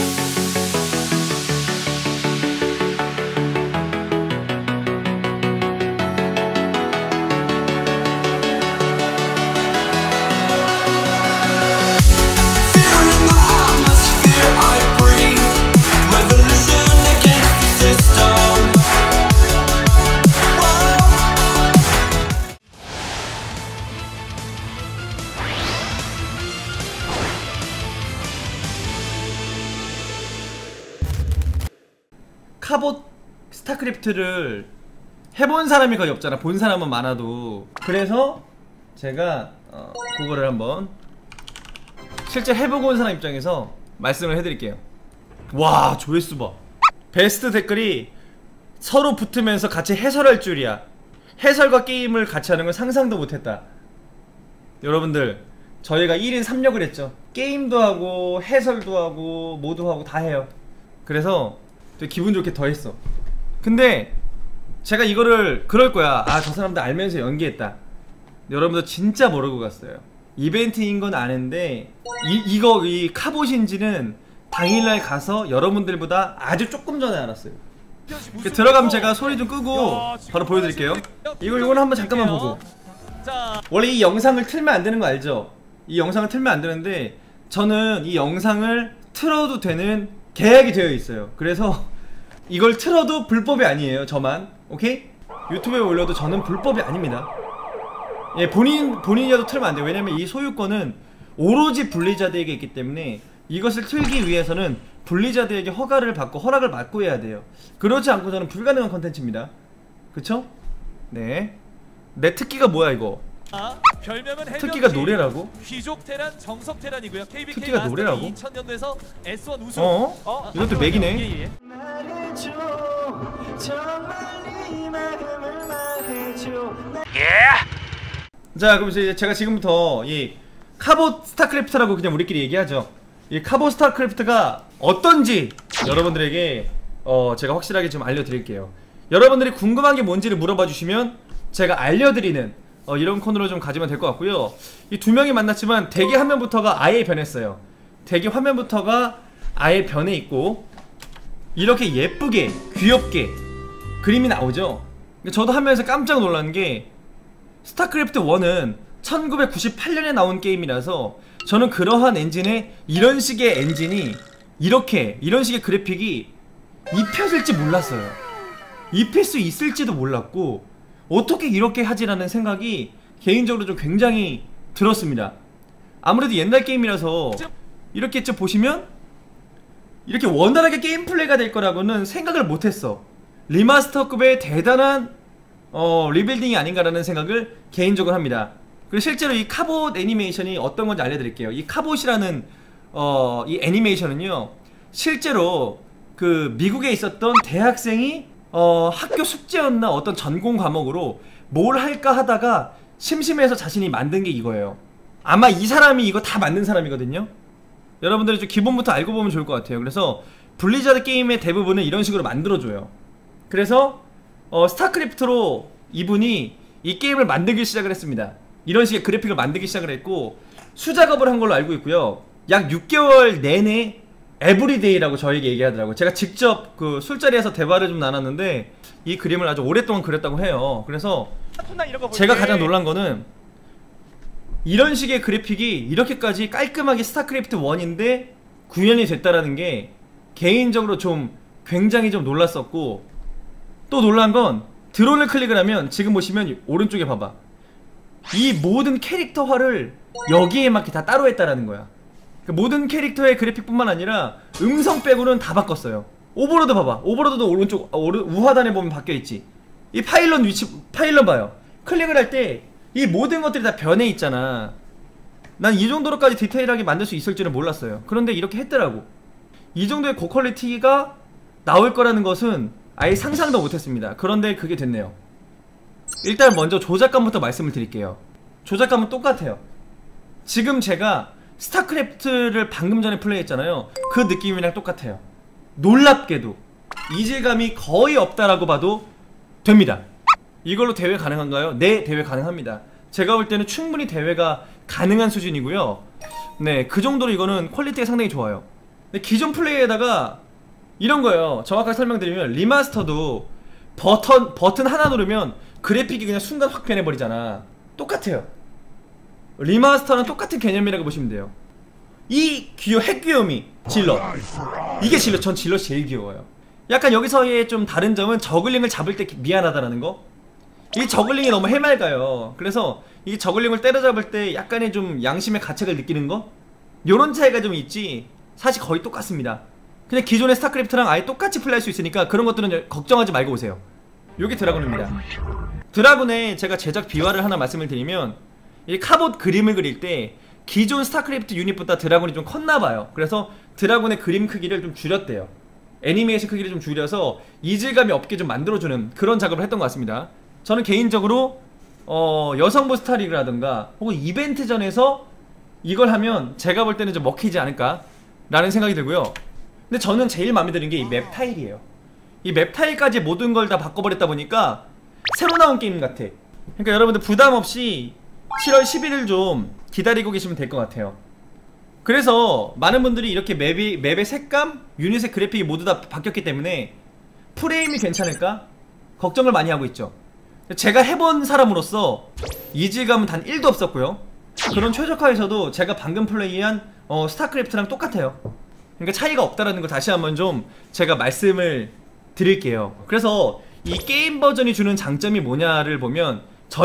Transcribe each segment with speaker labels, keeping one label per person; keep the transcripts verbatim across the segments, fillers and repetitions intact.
Speaker 1: 카봇 스타크래프트를 해본 사람이 거의 없잖아. 본 사람은 많아도. 그래서 제가 어, 그거를 한번 실제 해보고 온 사람 입장에서 말씀을 해드릴게요. 와, 조회수 봐. 베스트 댓글이 서로 붙으면서 같이 해설할 줄이야. 해설과 게임을 같이 하는 건 상상도 못했다. 여러분들, 저희가 일 인 삼 역을 했죠. 게임도 하고 해설도 하고 모두 하고 다 해요. 그래서 되게 기분 좋게 더 했어. 근데 제가 이거를 그럴 거야, 아 저 사람들 알면서 연기했다, 여러분들 진짜 모르고 갔어요. 이벤트인 건 아는데 이, 이거 이 카봇인지는 당일날 가서 여러분들보다 아주 조금 전에 알았어요. 들어가면 제가 소리 좀 끄고 바로 보여드릴게요. 이거 이거는 한번 잠깐만 보고. 원래 이 영상을 틀면 안 되는 거 알죠? 이 영상을 틀면 안 되는데 저는 이 영상을 틀어도 되는 계약이 되어 있어요. 그래서 이걸 틀어도 불법이 아니에요. 저만. 오케이? 유튜브에 올려도 저는 불법이 아닙니다. 예, 본인, 본인이라도 틀면 안 돼요. 왜냐면 이 소유권은 오로지 블리자드에게 있기 때문에 이것을 틀기 위해서는 블리자드에게 허가를 받고 허락을 받고 해야 돼요. 그렇지 않고서는 불가능한 컨텐츠입니다. 그쵸? 네. 내 특기가 뭐야 이거?
Speaker 2: 아, 별명은
Speaker 1: 특기가 노래라고?
Speaker 2: 귀족 테란, 정석 테란이고요. 케이비케이
Speaker 1: 특기가 노래라고?
Speaker 2: 이천 년도에서 에스 원 우승.
Speaker 1: 어?
Speaker 2: 어?
Speaker 1: 이것도 맥이네.
Speaker 2: 예, 예.
Speaker 1: 예! 자, 그럼 이제 제가 지금부터 이 카봇 스타크래프트라고 그냥 우리끼리 얘기하죠. 이 카봇 스타크래프트가 어떤지 여러분들에게 어 제가 확실하게 좀 알려드릴게요. 여러분들이 궁금한 게 뭔지를 물어봐 주시면 제가 알려드리는 어 이런 코너로 좀 가지면 될 것 같고요. 이 두 명이 만났지만 대기 화면부터가 아예 변했어요. 대기 화면부터가 아예 변해 있고 이렇게 예쁘게 귀엽게 그림이 나오죠. 저도 하면서 깜짝 놀란 게 스타크래프트 일은 천구백구십팔 년에 나온 게임이라서 저는 그러한 엔진에 이런 식의 엔진이 이렇게 이런 식의 그래픽이 입혀질지 몰랐어요. 입힐 수 있을지도 몰랐고 어떻게 이렇게 하지라는 생각이 개인적으로 좀 굉장히 들었습니다. 아무래도 옛날 게임이라서 이렇게 좀 보시면 이렇게 원활하게 게임 플레이가 될 거라고는 생각을 못했어. 리마스터급의 대단한 어, 리빌딩이 아닌가라는 생각을 개인적으로 합니다. 그리고 실제로 이 카봇 애니메이션이 어떤 건지 알려드릴게요. 이 카봇이라는 어, 이 애니메이션은요, 실제로 그 미국에 있었던 대학생이 어, 학교 숙제였나 어떤 전공 과목으로 뭘 할까 하다가 심심해서 자신이 만든 게 이거예요. 아마 이 사람이 이거 다 만든 사람이거든요. 여러분들이 좀 기본부터 알고 보면 좋을 것 같아요. 그래서 블리자드 게임의 대부분은 이런 식으로 만들어줘요. 그래서 어, 스타크래프트로 이분이 이 게임을 만들기 시작을 했습니다. 이런 식의 그래픽을 만들기 시작을 했고 수작업을 한 걸로 알고 있고요. 약 육 개월 내내 에브리데이라고 저에게 얘기하더라고요. 제가 직접 그 술자리에서 대화를 좀 나눴는데 이 그림을 아주 오랫동안 그렸다고 해요. 그래서 제가 가장 놀란 거는 이런 식의 그래픽이 이렇게까지 깔끔하게 스타크래프트 일인데 구현이 됐다라는 게 개인적으로 좀 굉장히 좀 놀랐었고, 또 놀란 건 드론을 클릭을 하면 지금 보시면 오른쪽에 봐봐, 이 모든 캐릭터화를 여기에 맞게 다 따로 했다라는 거야. 그 모든 캐릭터의 그래픽뿐만 아니라 음성 빼고는 다 바꿨어요. 오버로드 봐봐, 오버로드도 오른쪽 아, 오른, 우하단에 보면 바뀌어있지. 이 파일럿 위치, 파일럿 봐요. 클릭을 할 때 이 모든 것들이 다 변해 있잖아. 난 이 정도로까지 디테일하게 만들 수 있을 줄은 몰랐어요. 그런데 이렇게 했더라고. 이 정도의 고퀄리티가 나올 거라는 것은 아예 상상도 못했습니다. 그런데 그게 됐네요. 일단 먼저 조작감부터 말씀을 드릴게요. 조작감은 똑같아요. 지금 제가 스타크래프트를 방금 전에 플레이했잖아요. 그 느낌이랑 똑같아요. 놀랍게도 이질감이 거의 없다라고 봐도 됩니다. 이걸로 대회 가능한가요? 네, 대회 가능합니다. 제가 볼 때는 충분히 대회가 가능한 수준이고요. 네, 그 정도로 이거는 퀄리티가 상당히 좋아요. 근데 기존 플레이에다가 이런 거예요. 정확하게 설명드리면 리마스터도 버튼 버튼 하나 누르면 그래픽이 그냥 순간 확 변해버리잖아. 똑같아요. 리마스터랑 똑같은 개념이라고 보시면 돼요. 이 귀여 핵귀여움이 질럿, 이게 질럿. 전 질럿이 제일 귀여워요. 약간 여기서의 좀 다른 점은 저글링을 잡을 때 미안하다라는 거. 이 저글링이 너무 해맑아요. 그래서 이 저글링을 때려잡을 때 약간의 좀 양심의 가책을 느끼는 거, 요런 차이가 좀 있지 사실 거의 똑같습니다. 그냥 기존의 스타크래프트랑 아예 똑같이 플레이할 수 있으니까 그런 것들은 걱정하지 말고 오세요. 요게 드라군입니다. 드라군의 제가 제작 비화를 하나 말씀을 드리면, 이 카봇 그림을 그릴 때 기존 스타크래프트 유닛보다 드라군이 좀 컸나봐요. 그래서 드라군의 그림 크기를 좀 줄였대요. 애니메이션 크기를 좀 줄여서 이질감이 없게 좀 만들어주는 그런 작업을 했던 것 같습니다. 저는 개인적으로 어, 여성부 스타리그라든가 혹은 이벤트전에서 이걸 하면 제가 볼 때는 좀 먹히지 않을까 라는 생각이 들고요. 근데 저는 제일 마음에 드는 게 이 맵 타일이에요. 이 맵 타일까지 모든 걸 다 바꿔버렸다 보니까 새로 나온 게임 같아. 그러니까 여러분들 부담없이 칠월 십일일 좀 기다리고 계시면 될 것 같아요. 그래서 많은 분들이 이렇게 맵이, 맵의 색감, 유닛의 그래픽이 모두 다 바뀌었기 때문에 프레임이 괜찮을까? 걱정을 많이 하고 있죠. 제가 해본 사람으로서 이질감은 단 일도 없었고요. 그런 최적화에서도 제가 방금 플레이한 어, 스타크래프트랑 똑같아요. 그러니까 차이가 없다라는 거 다시 한번 좀 제가 말씀을 드릴게요. 그래서 이 게임 버전이 주는 장점이 뭐냐를 보면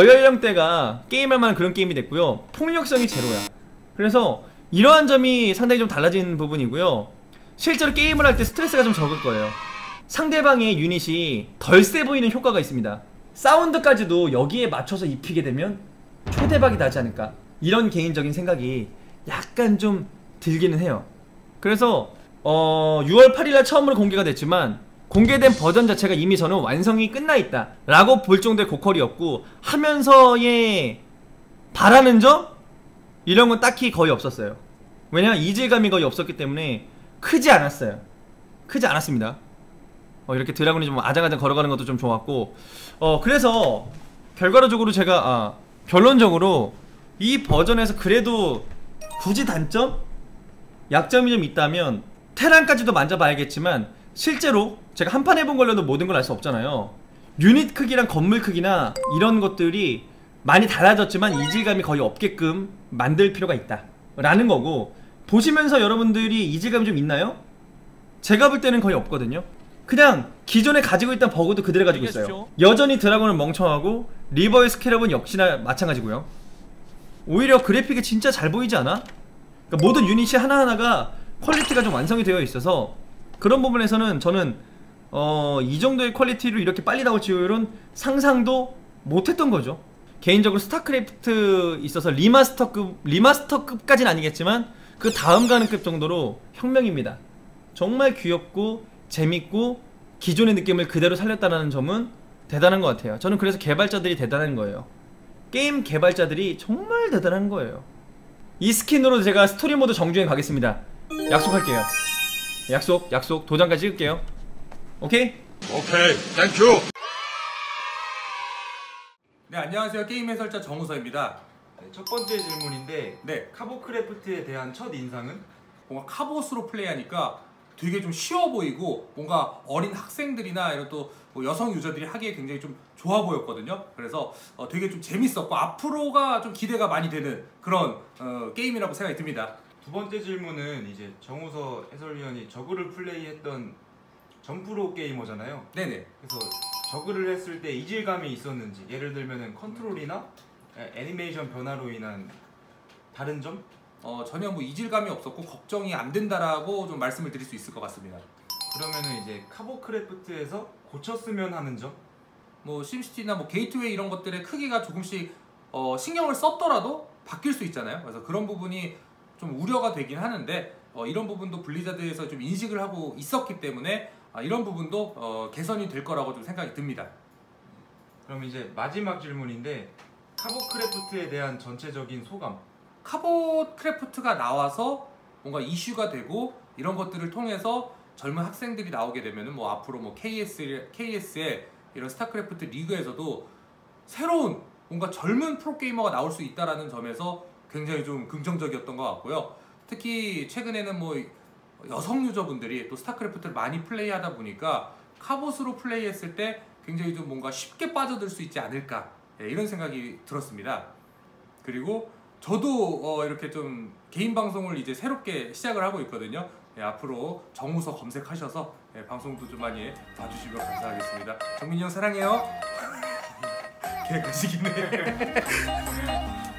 Speaker 1: 저연령대가 게임할 만한 그런 게임이 됐고요. 폭력성이 제로야. 그래서 이러한 점이 상당히 좀 달라진 부분이고요. 실제로 게임을 할 때 스트레스가 좀 적을 거예요. 상대방의 유닛이 덜 세 보이는 효과가 있습니다. 사운드까지도 여기에 맞춰서 입히게 되면 초대박이 나지 않을까, 이런 개인적인 생각이 약간 좀 들기는 해요. 그래서 어, 유월 팔일날 처음으로 공개가 됐지만 공개된 버전 자체가 이미 저는 완성이 끝나있다 라고 볼 정도의 고퀄이었고, 하면서의 바라는 점? 이런 건 딱히 거의 없었어요. 왜냐면 이질감이 거의 없었기 때문에 크지 않았어요. 크지 않았습니다. 어, 이렇게 드라군이 좀 아장아장 걸어가는 것도 좀 좋았고, 어, 그래서 결과적으로 제가 아, 결론적으로 이 버전에서 그래도 굳이 단점? 약점이 좀 있다면 테란까지도 만져봐야겠지만 실제로 제가 한판 해본 걸로도 모든 걸 알 수 없잖아요. 유닛 크기랑 건물 크기나 이런 것들이 많이 달라졌지만 이질감이 거의 없게끔 만들 필요가 있다 라는 거고, 보시면서 여러분들이 이질감이 좀 있나요? 제가 볼 때는 거의 없거든요. 그냥 기존에 가지고 있던 버그도 그대로 가지고 있어요. 여전히 드라곤은 멍청하고 리버의 스케럽은 역시나 마찬가지고요. 오히려 그래픽이 진짜 잘 보이지 않아? 그러니까 모든 유닛이 하나하나가 퀄리티가 좀 완성이 되어 있어서 그런 부분에서는 저는 어, 이 정도의 퀄리티로 이렇게 빨리 나올 줄은 상상도 못했던 거죠. 개인적으로 스타크래프트 있어서 리마스터급, 리마스터급까지는 아니겠지만 그 다음 가는 급 정도로 혁명입니다. 정말 귀엽고 재밌고 기존의 느낌을 그대로 살렸다는 점은 대단한 것 같아요. 저는 그래서 개발자들이 대단한 거예요. 게임 개발자들이 정말 대단한 거예요. 이 스킨으로 제가 스토리 모드 정주행 가겠습니다. 약속할게요. 약속, 약속. 도장까지 찍을게요. 오케이?
Speaker 3: 오케이, 땡큐.
Speaker 4: 네, 안녕하세요. 게임 해설자 정우서입니다.
Speaker 5: 첫 번째 질문인데,
Speaker 4: 네,
Speaker 5: 카보크래프트에 대한 첫 인상은?
Speaker 4: 뭔가 카봇으로 플레이하니까 되게 좀 쉬워 보이고 뭔가 어린 학생들이나 이런 또 뭐 여성 유저들이 하기에 굉장히 좀 좋아 보였거든요. 그래서 어 되게 좀 재밌었고 앞으로가 좀 기대가 많이 되는 그런 어 게임이라고 생각이 듭니다.
Speaker 5: 두 번째 질문은 이제 정우서 해설위원이 저그를 플레이했던 전프로 게이머잖아요.
Speaker 4: 네네.
Speaker 5: 그래서 저그를 했을 때 이질감이 있었는지, 예를 들면은 컨트롤이나 애니메이션 변화로 인한 다른 점?
Speaker 4: 어 전혀 뭐 이질감이 없었고 걱정이 안 된다라고 좀 말씀을 드릴 수 있을 것 같습니다.
Speaker 5: 그러면은 이제 카보크래프트에서 고쳤으면 하는 점?
Speaker 4: 뭐 심시티나 뭐 게이트웨이 이런 것들의 크기가 조금씩 어 신경을 썼더라도 바뀔 수 있잖아요. 그래서 그런 부분이 좀 우려가 되긴 하는데 어 이런 부분도 블리자드에서 좀 인식을 하고 있었기 때문에 아 이런 부분도 어 개선이 될 거라고 좀 생각이 듭니다.
Speaker 5: 그럼 이제 마지막 질문인데, 카보크래프트에 대한 전체적인 소감?
Speaker 4: 카봇 크래프트가 나와서 뭔가 이슈가 되고 이런 것들을 통해서 젊은 학생들이 나오게 되면은 뭐 앞으로 뭐 케이에스, 케이에스의 이런 스타크래프트 리그에서도 새로운 뭔가 젊은 프로게이머가 나올 수 있다라는 점에서 굉장히 좀 긍정적이었던 것 같고요. 특히 최근에는 뭐 여성 유저분들이 또 스타크래프트를 많이 플레이하다 보니까 카봇으로 플레이했을 때 굉장히 좀 뭔가 쉽게 빠져들 수 있지 않을까 예, 이런 생각이 들었습니다. 그리고 저도 어, 이렇게 좀 개인 방송을 이제 새롭게 시작을 하고 있거든요. 예, 앞으로 정우서 검색하셔서 예, 방송도 좀 많이 봐주시면 감사하겠습니다. 정민이 형 사랑해요. 개 가시기네.